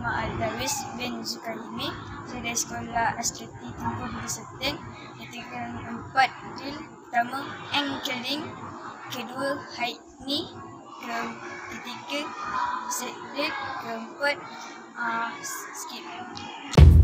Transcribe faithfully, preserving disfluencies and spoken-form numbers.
nama Al-Darwis bin Zulkarnain. Saya dari sekolah Aslati Timur Budi Serten. Ketiga empat drill. Pertama anchoring, kedua height knee, ketiga set drill, keempat uh, skip.